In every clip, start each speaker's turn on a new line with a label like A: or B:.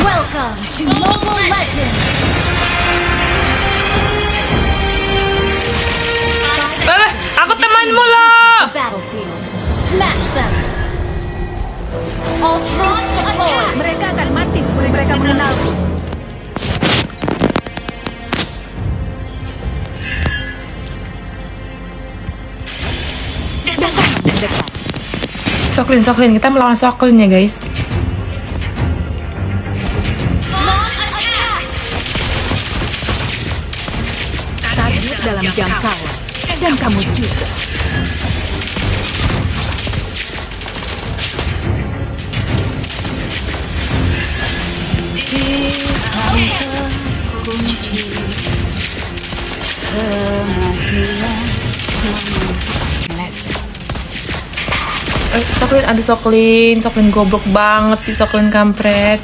A: Welcome to Mobile Legends.
B: Aku temanmu loh.
A: Battlefield. Smash them. Ultron deployed.
C: Mereka akan mati sebelum mereka mengenalku.
B: Soklin, kita melawan Soklin ya guys.
C: Target dalam jangkauan, dan kamu juga.
B: Soklin, aduh Soklin goblok banget sih, Soklin kampret.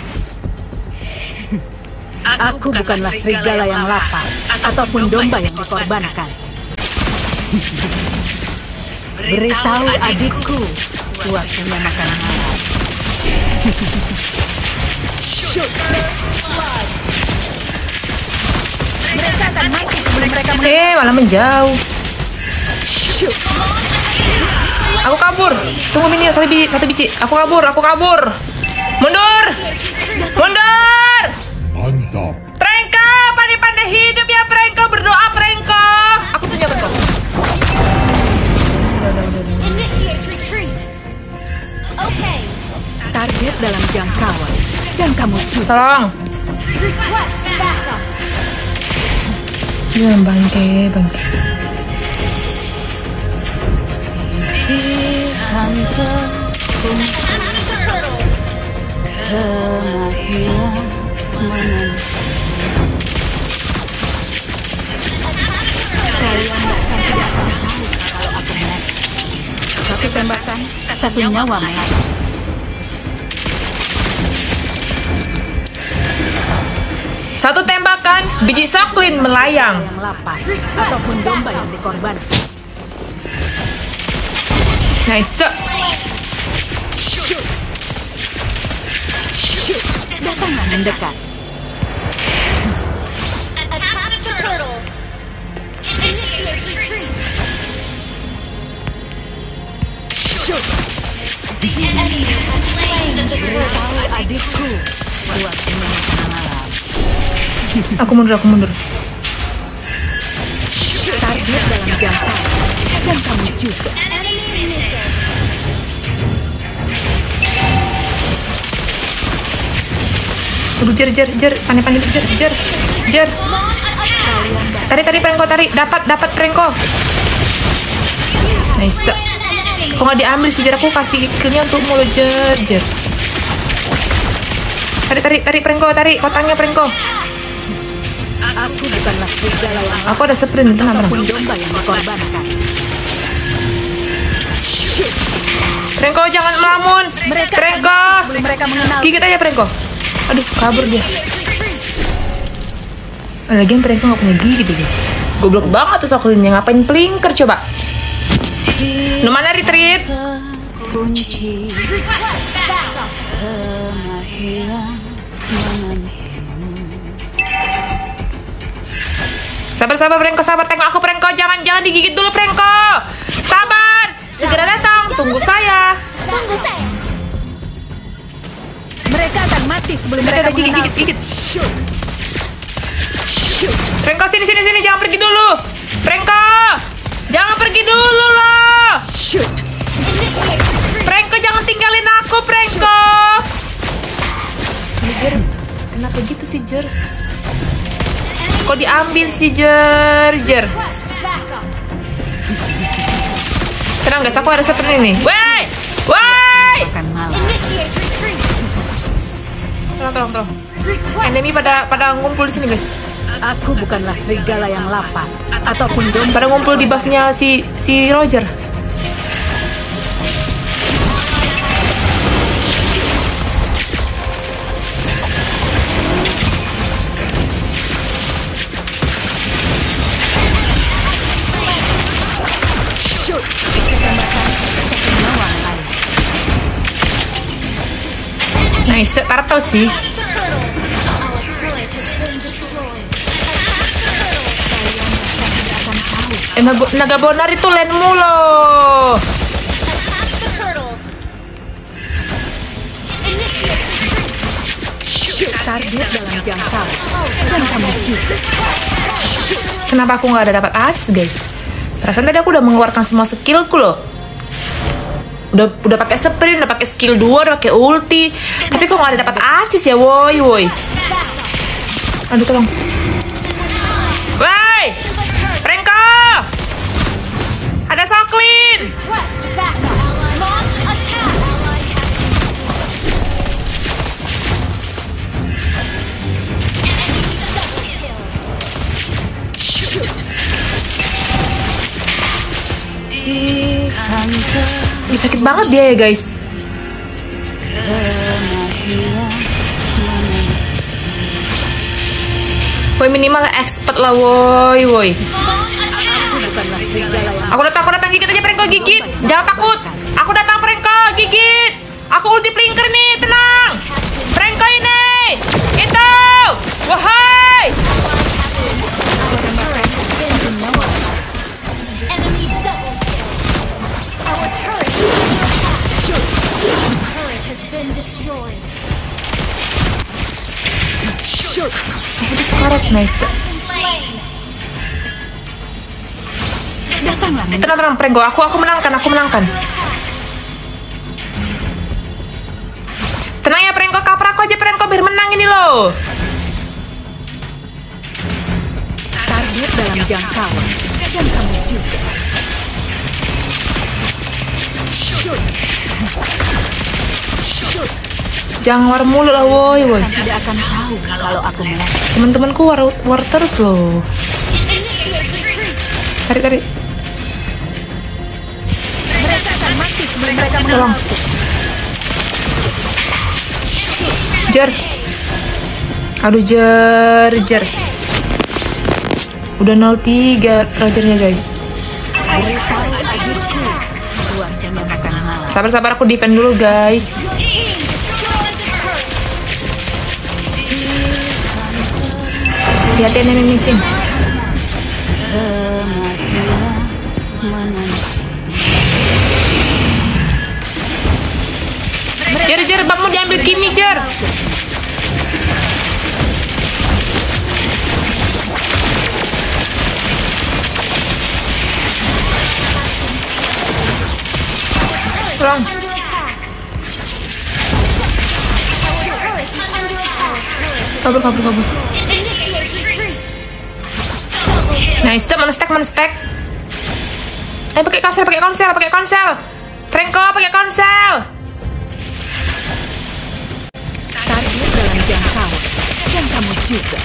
C: Aku bukanlah serigala yang lapar ataupun domba yang dikorbankan. Beritahu adikku, waktunya makan malam. Mereka akan mati sebelum mereka
B: Malah menjauh. Aku kabur. Tunggu mini satu biji. Aku kabur. Mundur.
D: Mantap.
B: Prengko, pandai-pandai hidup ya Prengko. Berdoa Prengko. Aku tuh nyaman kok.
A: Initiate retreat. Okay.
C: target dalam jangkauan, dan kamu juga.
B: Tolong.
A: Request backup.
B: Iya, bangke.
C: Satu tembakan, satu nyawa melayang.
B: Satu tembakan, biji Soklin melayang.
C: Yang lapar, ataupun domba yang dikorbankan.
B: Nice.
C: Datanglah mendekat.
A: Attack the turtle. Initiate retreat. The enemy has slain the turtle.
C: Beritahu adikku, waktunya makan malam.
B: Aku mundur.
C: Target dalam jangkauan, dan kamu juga.
A: Enemy missile.
B: Aduh, jer. Pandai-pandai, jer. Tarik, Prengko, tarik. Dapat, Prengko. Nice. Kok nggak diambil sih, jer? Aku kasih skillnya untukmu lo, jer. Tarik, Prengko, tarik. Kotaknya, Prengko.
C: Aku bukanlah serigala yang
B: Aku ada sprint, tenang.
C: ataupun domba yang dikorbankan.
B: Prengko, jangan melamun. Prengko.
C: Sebelum mereka mengenal.
B: Gigit aja, Prengko. Aduh, kabur dia. Lagian Prengko nggak punya gigit guys. Goblok banget tuh Soklinnya. Ngapain plinker coba? Lu mana retreat?
C: Kunci
A: Request backup.
B: Sabar Prengko, sabar. Tengok aku Prengko. Jangan digigit dulu Prengko. Sabar. Segera datang. Tunggu saya.
A: Tunggu saya.
C: mereka akan mati sebelum mereka mengenal.
B: Gigit. Prengko sini. Jangan pergi dulu. Prengko. Jangan pergi dulu loh.
C: Shoot.
B: Prengko jangan tinggalin aku Prengko. Jer, kenapa gitu sih Jer? Kok diambil sih Jer?
A: Request backup.
B: Tenang guys, aku ada seperti ini. Woi.
C: Akan malam.
A: Initiate retreat.
B: Tolong.
A: Request.
B: Enemy pada ngumpul di sini guys.
C: Aku bukanlah serigala yang lapar ataupun domba.
B: Pada ngumpul di buffnya si Roger. Nice, turtle sih. Naga bonar itu landmu loh.
A: Attack the turtle. Initiate
C: Target dalam jangkau. Dan kamu juga.
B: Kenapa aku nggak ada dapat asis, guys? Perasaan tadi aku udah mengeluarkan semua skillku loh. Udah pakai sprint, udah pakai skill 2, udah pakai ulti. Tapi kok nggak ada dapat asis ya, woi. Aduh, tolong. Woi, Franco! Ada Soklin!
A: Request backup. Launch attack.
B: Ih, sakit banget dia ya, guys. Woi, minimal expert lah, woi.
C: Bukanlah serigala yang
B: Aku datang gigit aja, Franco, gigit. Jangan takut. Aku datang, Franco, gigit. Aku ulti flinker nih, tenang. Franco ini. Itu. Wahai.
A: Enemy double kill. Our turret has been destroyed.
B: Karet, nice.
A: Slain.
C: datanglah.
B: Tenang, Franco. Aku menangkan. Tenang ya, Franco. Cover aku aja, Franco, biar menang ini loh.
C: Target dalam jangkauan. Dan kamu juga.
B: Jangan war mulu lah, woi.
C: Tidak akan tahu kalau aku menang.
B: Teman-temanku war terus loh. Tarik.
C: Mereka akan mati sebelum mereka
B: Tolong.
C: menang.
B: Jer. Aduh, jer. Udah 03 Rogernya, guys.
C: Beritahu adikku. Buatnya makan malam.
B: Sabar, aku defend dulu, guys. Hati-hati enemy missing. Jer, bangmu diambil Kimi, Jer. Tolong. Kabur. Nice, mana stack. Pakai konsel. Franco, pakai konsel.
C: Target dalam jangkauan. Dan kamu juga.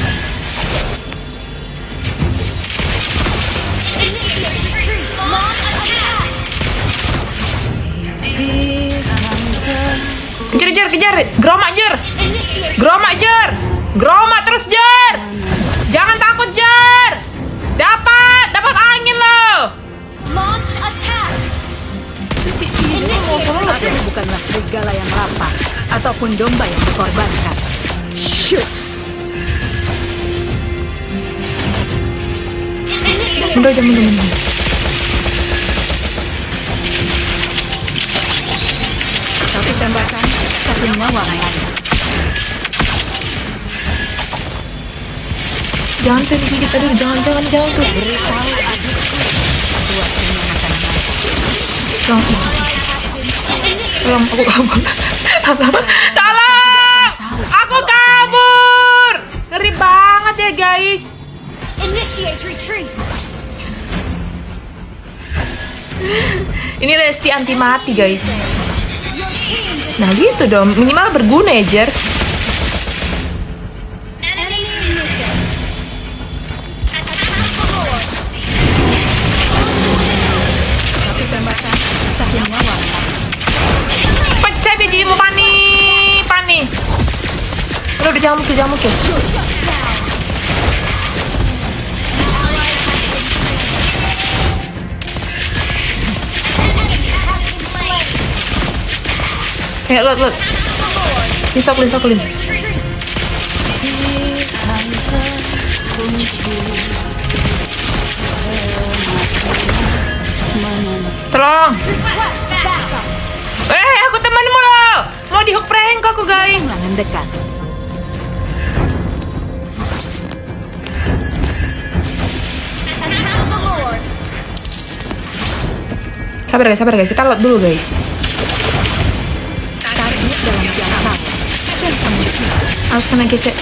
B: Kejar. Geromak terus, Jer. Jangan takut, Jer. Dapat angin loh.
A: Launch attack.
C: Aku bukanlah serigala yang lapar ataupun domba yang dikorbankan. Shoot.
B: Mundur.
C: Satu tembakan, satu nyawa lain.
B: Jangan gigit tadi, jangan tuh.
C: Beritahu adikku. Buatnya makan malam.
B: Tolong, aku kabur. Tolong! Aku kabur! Ngeri banget ya, guys.
A: Initiate retreat.
B: Ini Lesti anti mati, guys. Nah gitu dong, minimal berguna ya, Jer.
A: Enemy muted. Attack the Lord.
C: Satu tembakan, satu nyawa lain.
B: Pecah bijimu, Pani. Udah jamuk tuh. Lot. Disoklin. Tolong. Aku temanmu loh. Mau dihook prank aku guys.
C: Datanglah mendekat.
B: Sabar guys. Kita load dulu guys.
C: Target dalam jangkauan. Dan kamu juga.
B: Harus kena gesek.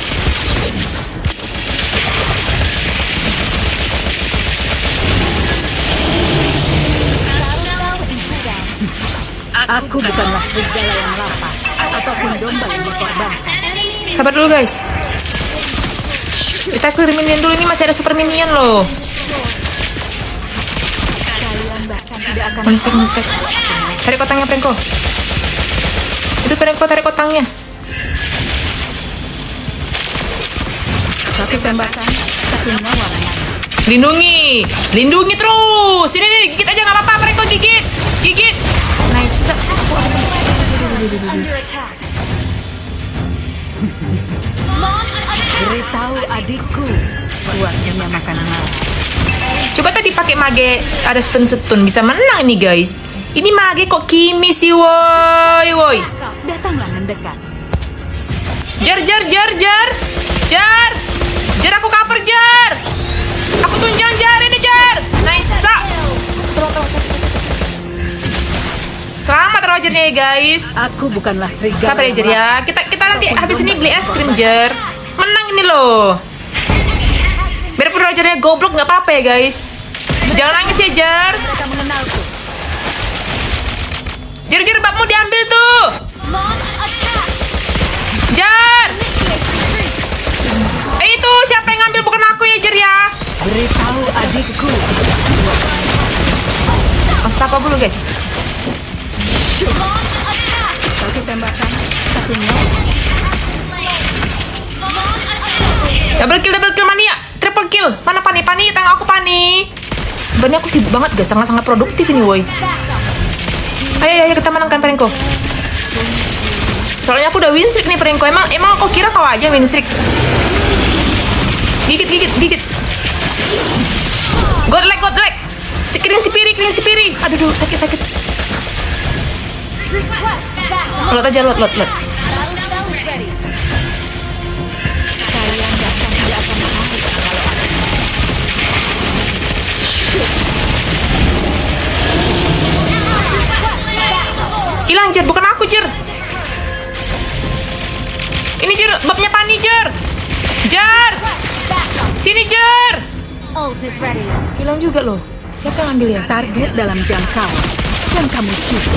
C: Aku bukanlah serigala yang lapar ataupun domba yang dikorbankan.
B: Sabar dulu guys. Kita clear minion dulu, ini masih ada super minion loh.
C: Kalian bahkan tidak akan
B: Monster. Tarik kotangnya Prenko. Itu Prenko, tarik kotangnya.
C: satu tembakan, satu nyawa menang.
B: Lindungi terus. Sini nih, gigit aja nggak apa-apa Prenko, gigit. Nice.
A: Under attack.
C: Beritahu adikku, waktunya makan malam.
B: Coba tadi pakai mage ada stun bisa menang ini guys. Ini mage kok Kimi sih woi.
C: Datanglah mendekat.
B: Jar aku cover Jar. Aku tunjang Jar ini Jar. Nice. Selamat Roger nih guys.
C: Aku bukanlah serigala.
B: Sabar ya Jar ya. Kita nanti habis ini beli es krim Jar. Menang ini loh. Biarpun Rogernya goblok nggak apa-apa ya guys. Jangan nangis ya Jar.
C: Mereka mengenalku.
B: Jar babmu diambil tuh. Jar. Itu siapa yang ngambil bukan aku ya Jar ya.
C: Beritahu adikku.
B: Apa dulu guys.
C: Satu tembakan, satu nyawa.
B: Double kill mania. Triple kill. Mana Pani? Tengok aku Pani. Sebenarnya aku sibuk banget guys, sangat produktif ini woi. Ayo kita menangkan Prenko. Soalnya aku udah win streak nih Prenko. Emang aku kira kau aja win streak. Gigit. Godlike. Clean si piri. Aduh, sakit. Lot aja.
C: Kalian bahkan tidak akan tahu kalau
B: Hilang Jer, bukan aku Jer. Ini Jer, babnya Pani Jer. Sini Jer.
A: Ult is ready.
B: Hilang juga loh. Siapa yang ambil ya?
C: target dalam jangkauan. Dan kamu juga.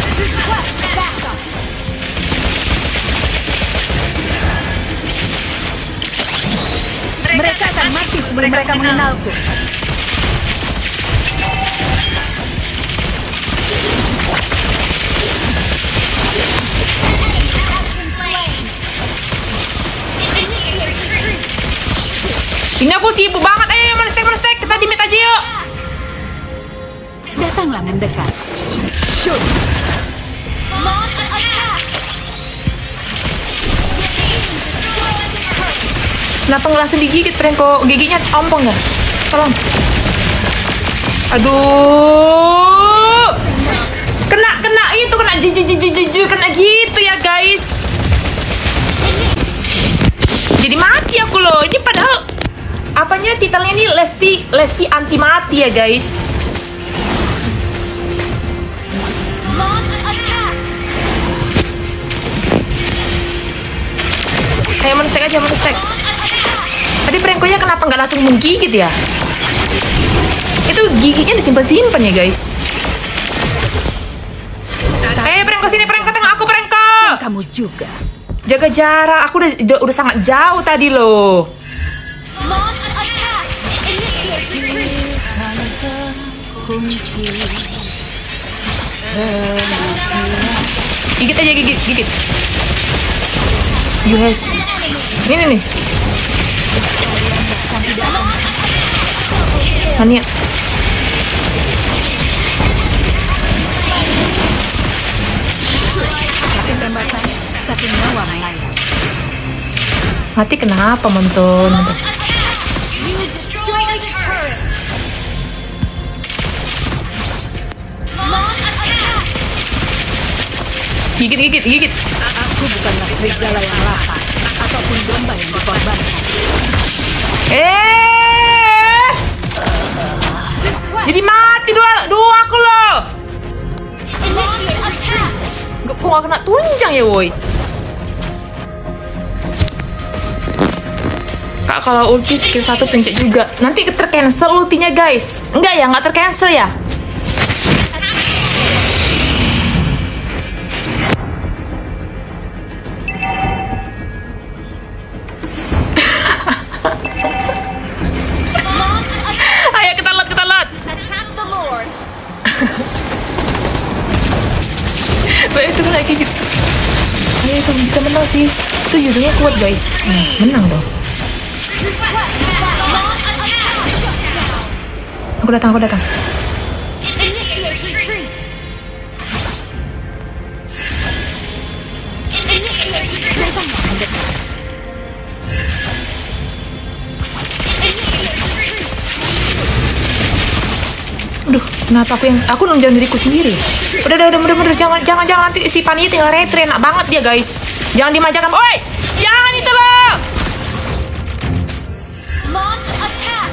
C: Mereka akan mati sebelum mereka mengenalku.
B: Ini aku sibuk banget. Ayo menestek. Kita di mid aja yuk.
C: Datanglah mendekat. Shoot.
B: Kenapa nggak langsung digigit Prenko? Giginya ompong ya? Tolong. Aduh. Kena itu kena kena gitu ya guys. Jadi mati aku loh. Ini padahal apanya titelnya ini Lesti anti mati ya guys. Ayo menestek aja. Tadi Prenkonya kenapa nggak langsung menggigit ya? Itu giginya disimpan ya guys. Prenko sini, Prenko tengok aku Prenko.
C: Kamu juga.
B: Jaga jarak, aku udah sangat jauh tadi loh. Gigit aja, gigit. You has. Ini nih. Mania.
C: Satu nyawa melayang.
B: Mati kenapa Monton?
A: You destroyed the turret.
B: Gigit.
C: Aku bukanlah serigala yang lapar ataupun domba yang dikorbankan.
B: Jadi mati dua aku loh.
A: Initiate attack.
B: Kok gak kena tunjang ya woi. Kak, kalau ulti skill 1 pencet juga. Nanti tercancel ultinya guys. Enggak ya, nggak tercancel ya. Ayo kita lot.
A: Attack the Lord.
B: Baik, itu lagi gitu. Ayo, itu bisa menang sih. Itu judulnya kuat guys. Menang dong. Aku datang.
A: Initiate retreat. Initiate retreat.
B: Aduh, kenapa aku nunjang diriku sendiri? Udah, bener-bener jangan nanti si Fanny tinggal retry, enak banget dia guys. Jangan dimanjakan, oi, jangan itu loh.
A: Launch attack.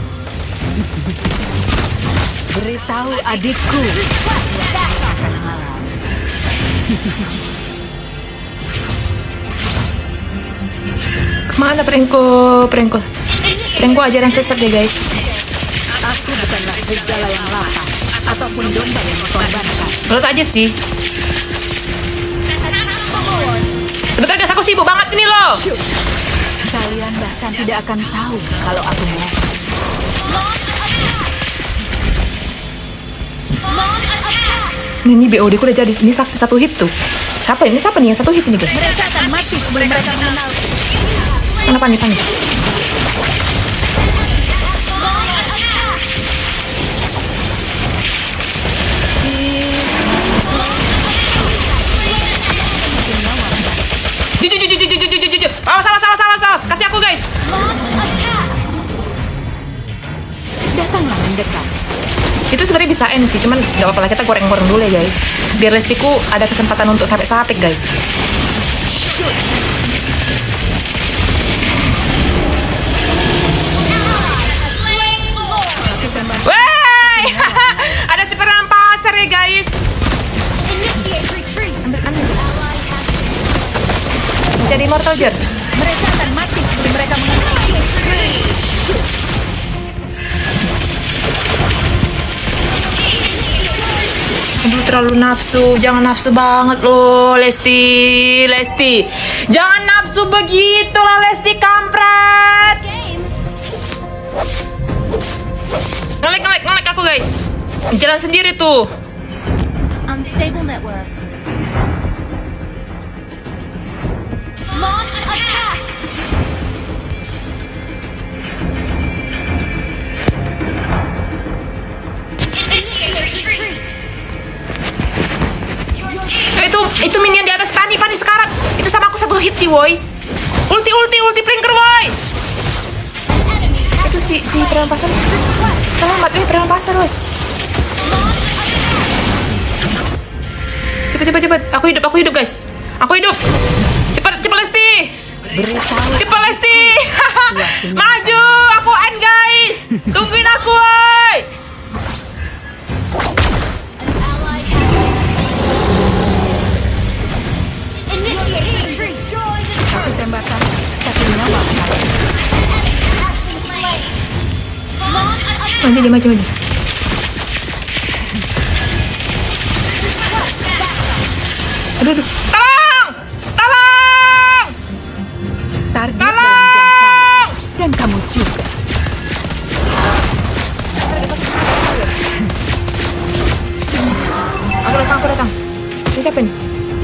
C: Beritahu adikku.
B: Kemana Prengko ajaran sesat ya guys.
C: Aku bukanlah serigala yang lapar ataupun domba yang dikorbankan.
B: Menurut aja sih. Sebentar guys, aku sibuk banget ini loh.
C: Kalian bahkan tidak akan tahu kalau aku mau.
B: Ini BOD ku udah jadi ini satu hit tuh. Siapa nih yang satu hit ini guys?
C: Mereka akan mati sebelum mereka mengenalku.
B: Kenapa nih Fanny? Jujur. Awas. Kasih aku guys.
C: Datanglah mendekat.
B: Itu sebenarnya bisa end sih, cuman gak apa-apa lah, kita goreng-goreng dulu ya guys. Biar Lestiku ada kesempatan untuk sampai guys. Wey, ada si peran pasar ya guys.
A: Initiate retreat.
B: Jadi Immortal Jer.
C: Mereka akan mati sebelum mereka mengenalku.
B: Aduh, terlalu nafsu. Jangan nafsu banget loh, Lesti. Jangan nafsu begitulah, Lesti kampret. Ngelek aku guys. Jalan sendiri tuh.
A: Unstable network. Launch attack. Initiate retreat.
B: Itu minion di atas Fanny sekarang. Itu sama aku satu hit sih, woi. Ulti Prinker, woi. Itu si peran pasar. Selamat, peran pasar, woi. Cepet. Aku hidup, guys. Aku hidup. Cepet Lesti. Cepet Lesti. Maju, aku end, guys. Tungguin aku, woi.
C: Satu tembakan, satu nyawa.
B: Maju. Aduh. Tolong!
C: Target dalam jangkauan. Dan kamu juga.
B: Aku datang. Ini siapa nih?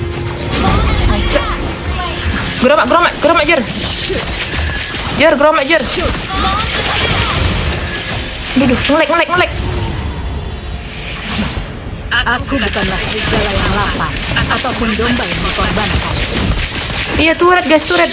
B: Geromak, Jer. Geromak, Jer. Duduh, ngelek.
C: Aku bukanlah serigala yang lapar ataupun domba yang dikorbankan.
B: Iya, turret, guys, turret.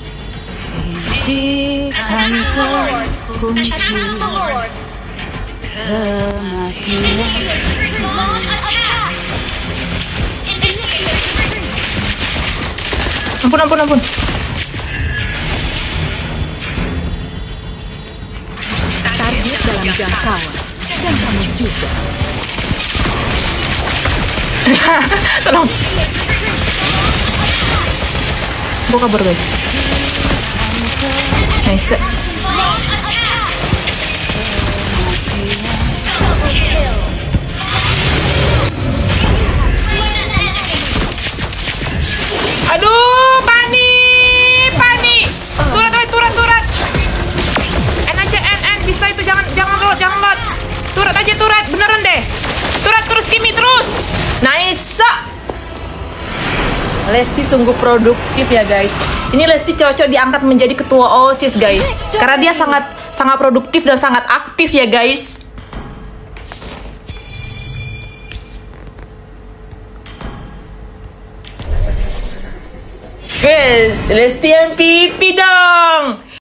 C: Di kantor kunci.
B: Ampun.
C: Target dalam jangkauan. Dan kamu juga.
B: Tolong. Gue kabur guys. Nice. Aduh, panik. Turat. N bisa itu jangan lot. Turat aja, beneran deh. Turat terus Kimi terus. Nice. Lesti sungguh produktif ya guys. Ini Lesti cocok diangkat menjadi ketua OSIS guys. Karena dia sangat produktif dan sangat aktif ya guys. Guys, Lesti MVP dong.